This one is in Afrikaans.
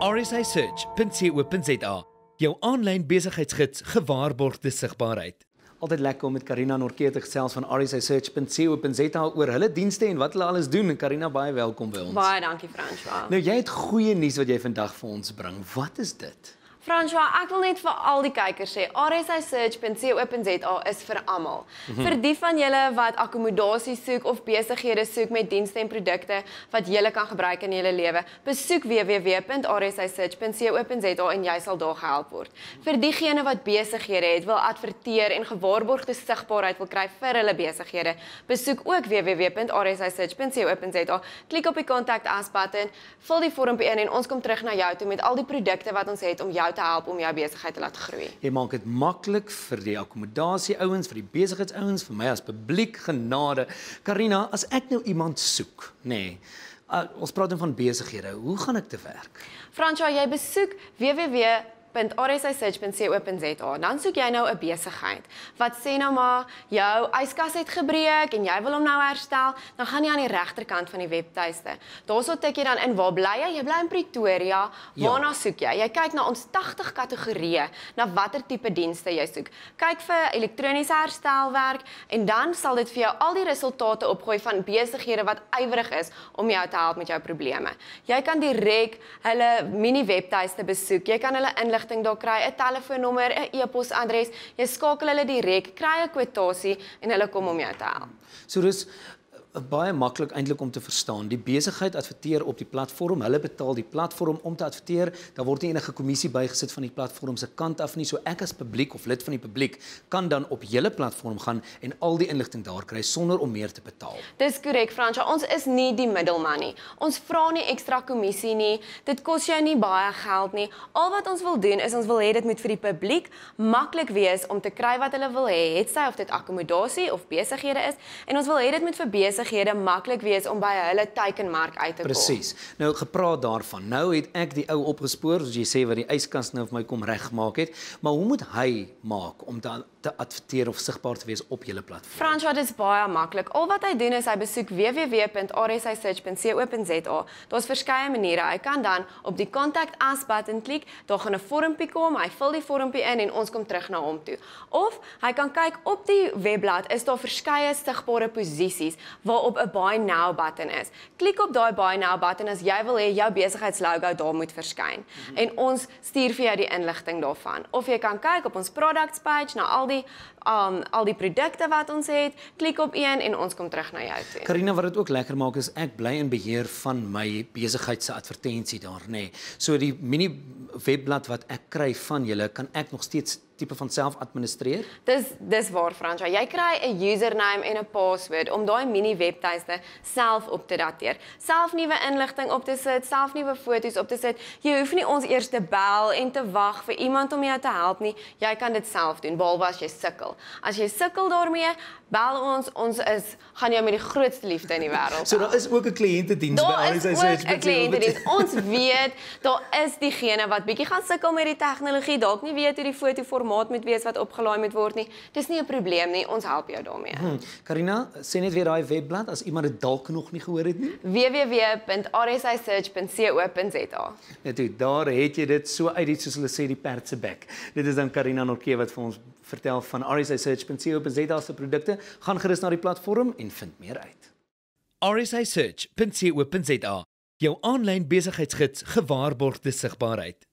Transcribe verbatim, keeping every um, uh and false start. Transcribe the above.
r s i search punt co punt z a, jou aanlyn besigheidsgids gewaarborgde sigbaarheid. Altyd lekker om met Karina Norke te gesels van r s i search punt co punt z a oor hulle dienste en wat hulle alles doen. En Karina, baie welkom by ons. Baie dankie, François. Nou, jy het goeie nuus wat jy vandag vir ons bring. Wat is dit? François, ek wil net vir al die kykers sê, r s i search punt co punt z a is vir almal. Mm-hmm. Vir die van julle wat akkommodasie soek of besighede soek met dienste en produkte wat julle kan gebruik in julle lewe, besoek w w w punt r s i search punt co punt z a en jy sal daar gehelp word. Vir diegene wat besighede het, wil adverteer en gewaarborgde sigbaarheid wil kry vir hulle besighede, besoek ook w w w punt r s i search punt co punt z a, klik op die Contact Us button, vul die vormpie in en ons kom terug na jou toe met al die produkte wat ons het om jou te help om jou besigheid te laat groei. Jy maak dit maklik vir die akkommodasie ouens, vir die besigheidsouens, vir my as publiek, genade. Karina, as ek nou iemand soek, nê, nee, uh, ons praat dan van besighede, hoe gaan ek te werk? François, jy besoek w w w punt r s i search punt co punt z a. Dan soek jy nou 'n besigheid wat sê nou maar jou yskas het gebreek en jy wil hom nou herstel, dan gaan jy aan die regterkant van die webtuiste. Daarso tik jy dan in waar bly jy? Jy bly in Pretoria. Waarna ja. soek jy? Jy kyk na ons agtig kategorieë, na watter tipe dienste jy soek. Kyk vir elektroniese herstelwerk en dan sal dit vir jou al die resultate opgooi van besighede wat ywerig is om jou te help met jou probleme. Jy kan direk hulle mini webtuiste besoek. Jy kan hulle inlig daar kry, 'n telefoonnommer, 'n e-posadres, jy skakel hulle direk, kry 'n kwotasie en hulle kom om jou te help. So dis baie maklik eintlik om te verstaan. Die besigheid adverteer op die platform, hulle betaal die platform om te adverteer, daar word nie enige kommissie bygesit van die platform se kant af nie, so ek as publiek of lid van die publiek kan dan op julle platform gaan en al die inligting daar kry sonder om meer te betaal. Dis korrek, Fransja, ons is nie die middelman nie. Ons vra nie ekstra kommissie nie, dit kos jou nie baie geld nie. Al wat ons wil doen is ons wil hê dit moet vir die publiek maklik wees om te kry wat hulle wil hê, het sy of dit akkommodasie of besighede is, en ons wil hê dit moet vir besighede maklik wees om by hulle teikenmark uit te kom. Presies. Nou gepraat daarvan. Nou het ek die ou opgespoor, soos jy sê wat die yskas nou vir my kom regmaak het, maar hoe moet hy maak om te, te adverteer of sigbaar te wees op julle platform? Fransja, dit is baie maklik. Al wat hy doen is hy besoek w w w punt r s i search punt co punt z a. Daar's verskeie maniere. Hy kan dan op die Contact Us button klik, daar gaan 'n vormpie kom, hy vul die vormpie in en ons kom terug na hom toe. Of hy kan kyk op die webblad is daar verskeie sigbare posisies waarop 'n Buy Now button is. Klik op daai Buy Now button as jy wil hê jou besigheidslogo daar moet verskyn. Mm-hmm. En ons stuur vir jou die inligting daarvan. Of jy kan kyk op ons products page na al die um, al die produkte wat ons het, klik op een en ons kom terug na jou toe. Karina, wat dit ook lekker maak is ek bly in beheer van my besigheid se advertensie daar, nê. Nee. So die mini webblad wat ek kry van julle, kan ek nog steeds tipe van self administreer? Dis dis waar, Fransja. Jy kry 'n username en 'n password om daai mini webtuiste self op te dateer. Self nuwe inligting op te sit, self nuwe foto's op te sit. Jy hoef nie ons eers te bel en te wag vir iemand om jou te help nie. Jy kan dit self doen, behalwe as jy sukkel. As jy sukkel daarmee, bel ons. Ons is gaan jou met die grootste liefde in die wêreld. So daar is ook 'n kliëntediens by R S I Search. Daar is ook 'n kliëntediens. Ons weet daar is diegene wat bietjie gaan sukkel met die tegnologie, dalk nie weet hoe die fotoformaat moet wees wat opgelaai moet word nie. Dis nie 'n probleem nie. Ons help jou daarmee. Hmm. Karina, sê net weer daai webblad as iemand dit dalk nog nie gehoor het nie. w w w punt r s i search punt co punt z a. Net toe, daar het jy dit so uit iets soos hulle sê die perd se bek. Dit is dan Karina Norke wat vir ons vertel van r s i search punt co punt z a se produkte. Gaan gerus na die platform en vind meer uit. r s i search punt co punt z a, jou aanlyn besigheidsgids gewaarborgde sigbaarheid.